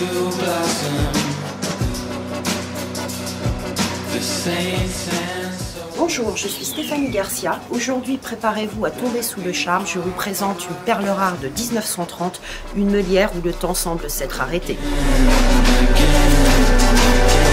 Bonjour, je suis Stéphanie Garcia. Aujourd'hui, préparez-vous à tomber sous le charme. Je vous présente une perle rare de 1930, une meulière où le temps semble s'être arrêté.